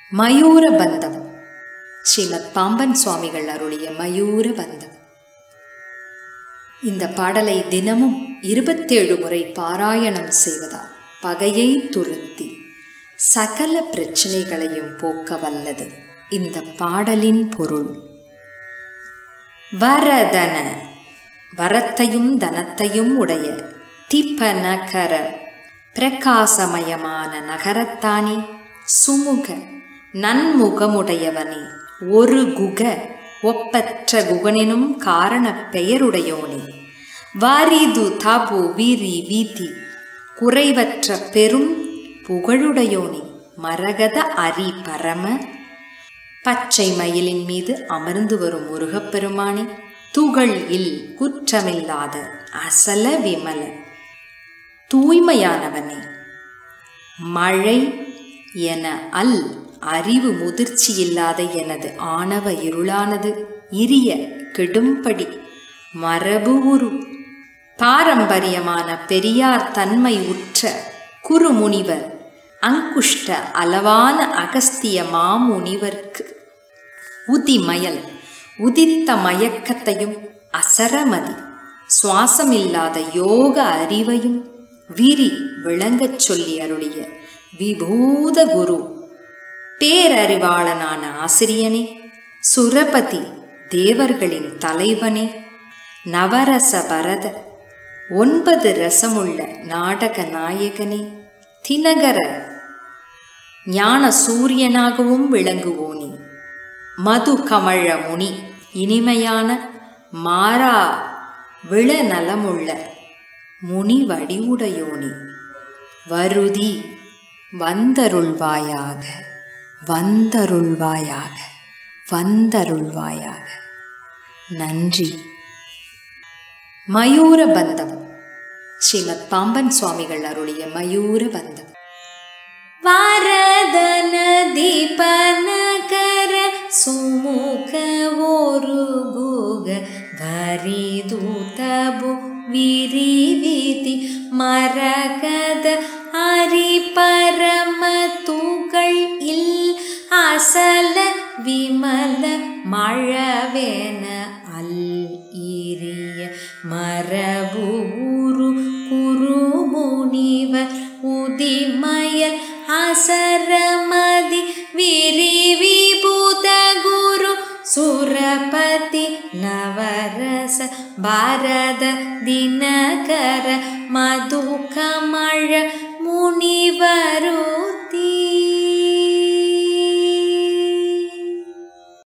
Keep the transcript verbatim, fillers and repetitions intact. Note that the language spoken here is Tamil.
மயூரபந்தம். ஸ்ரீமத் பாம்பன் சுவாமிகள் அருளிய மயூரபந்தம். இந்த பாடலை தினமும் இருபத்தேழு முறை பாராயணம் செய்வதால் பகையை துரத்தி சகல பிரச்சனைகளையும் போக்க வல்லது இந்த பாடலின் பொருள். வரதன, வரத்தையும் தனத்தையும் உடைய திப்பநகர பிரகாசமயமான நகரத்தானே, சுமுக நன்முகமுடையவனே, ஒரு குக ஒப்பற்ற குகனெனும் காரண பெயருடையோனே, வாரிது தாபு வீரி வீதி குறைவற்ற பெரும் புகழுடையோனே, மரகத அரி பரம பச்சை மயிலின் மீது அமர்ந்து வரும் முருகப்பெருமானே, துகள் இல் குற்றமில்லாத அசல விமல தூய்மையானவனே, மழை என அல் அறிவு முதிர்ச்சி இல்லாத எனது ஆணவ இருளானது இரிய கெடும்படி மரபு உரு பாரம்பரியமான பெரியார் தன்மை உற்ற குருமுனிவர் அங்குஷ்ட அளவான அகஸ்திய மாமுனிவர்க்கு உதிமயல் உதித்த மயக்கத்தையும் அசரமதி சுவாசமில்லாத யோக அறிவையும் விரி விளங்கச் சொல்லி அருளிய விபூத குரு பேரறிவாளனான ஆசிரியனே, சுரபதி தேவர்களின் தலைவனே, நவரச பரத ஒன்பது ரசமுள்ள நாடக நாயகனே, தினகர ஞான சூரியனாகவும் விளங்குவோனே, மது கமழ முனி இனிமையான மாறா விளநலமுள்ள முனி வடிவுடையோனே, வருதி வந்தருள்வாயாக வந்தருள்வாயாக வந்தருள்வாயாக. நன்றி. மயூரபந்தம். ஸ்ரீமத் பாம்பன் சுவாமிகள் அருளிய மயூரபந்தம். வரதன தீபநகர சுமுக ஒரு குக வரிதூதபு விரிவிதி மரகத அரி பரம துகள் இல் அசல விமல மழவேன அல் ஈரிய மரபு உரு குருமுனிவர் உதிமயல் அசரமதி விரி விபூத குரு சுரபதி நவரச பாரத தினகர